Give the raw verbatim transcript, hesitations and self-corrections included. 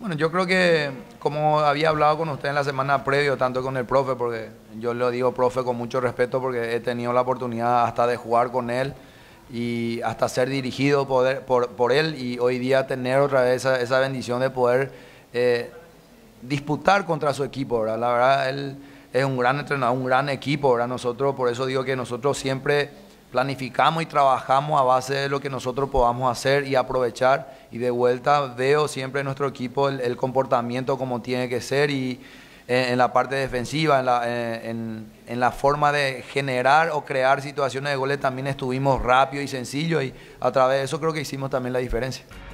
Bueno, yo creo que como había hablado con usted en la semana previa, tanto con el profe, porque yo lo digo profe con mucho respeto porque he tenido la oportunidad hasta de jugar con él y hasta ser dirigido poder, por, por él y hoy día tener otra vez esa, esa bendición de poder eh, disputar contra su equipo, ¿verdad? La verdad, él es un gran entrenador, un gran equipo, ¿verdad? Nosotros, por eso digo que nosotros siempre planificamos y trabajamos a base de lo que nosotros podamos hacer y aprovechar, y de vuelta veo siempre en nuestro equipo el, el comportamiento como tiene que ser y en, en la parte defensiva, en la, en, en la forma de generar o crear situaciones de goles también estuvimos rápido y sencillo y a través de eso creo que hicimos también la diferencia.